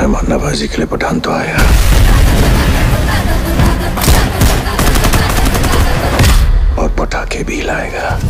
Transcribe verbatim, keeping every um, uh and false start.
मेहमान नवाजी के लिए पठान तो आया, और पटाखे भी लाएगा।